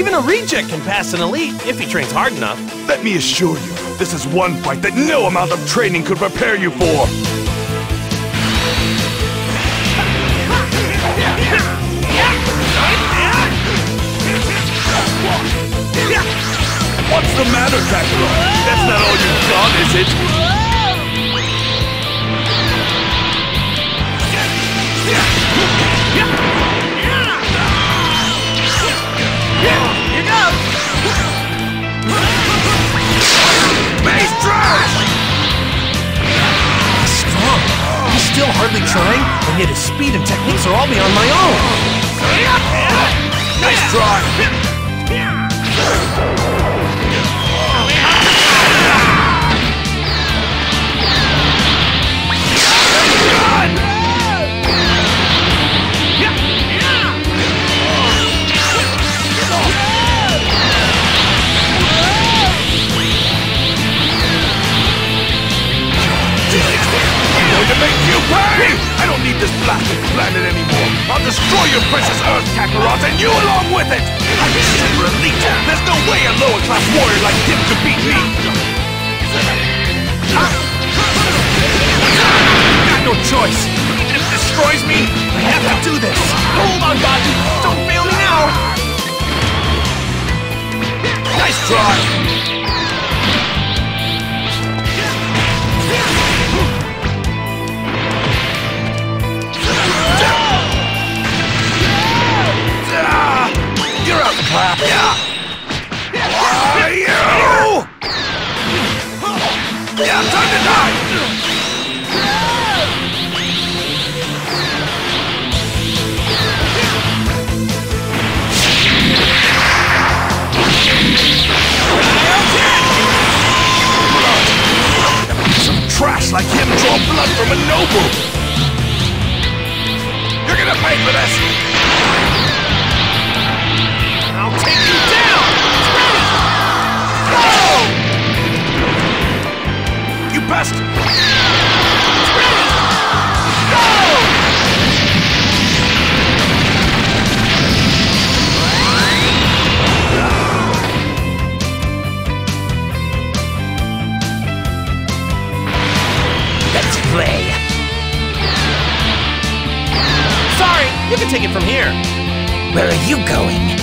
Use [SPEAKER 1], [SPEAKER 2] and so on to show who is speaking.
[SPEAKER 1] Even a reject can pass an elite if he trains hard enough.
[SPEAKER 2] Let me assure you, this is one fight that no amount of training could prepare you for. What's the matter, Kakarot? That's not all you've got, is it?
[SPEAKER 1] Here goes!
[SPEAKER 2] Base trash!
[SPEAKER 1] He's strong. He's still hardly trying, and yet his speed and techniques are all beyond my own.
[SPEAKER 2] Nice try! To make you pay! I don't need this blasted planet anymore! I'll destroy your precious Earth, Kakarot, and you along with it! I'm a super elite! There's no way a lower-class warrior like him could beat me!
[SPEAKER 1] Got no choice. Even if it destroys me, I have to do this. Hold on, Baji. Don't fail me now.
[SPEAKER 2] Nice try! You're out the clap! Why, you? Yeah, time to die! Some trash like him draw blood from a noble! You're gonna pay for this!
[SPEAKER 1] I'll take you down!
[SPEAKER 2] Go! You best! Go!
[SPEAKER 1] Let's play. Sorry, you can take it from here.
[SPEAKER 3] Where are you going?